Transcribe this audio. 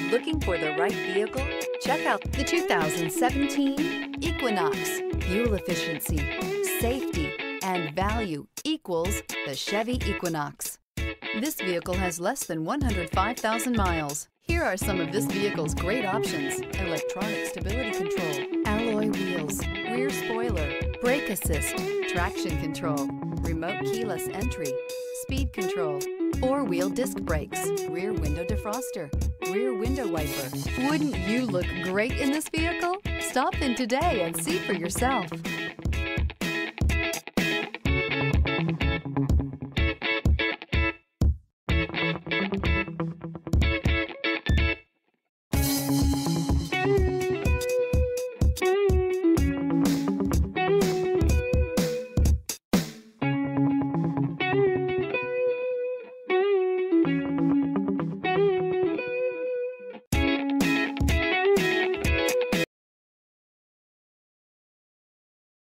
Looking for the right vehicle? Check out the 2017 Equinox. Fuel efficiency, safety, and value equals the Chevy Equinox. This vehicle has less than 105,000 miles. Here are some of this vehicle's great options: electronic stability control, alloy wheels, rear spoiler, brake assist, traction control, remote keyless entry, speed control, four-wheel disc brakes, rear window defroster, rear window wiper. Wouldn't you look great in this vehicle? Stop in today and see for yourself.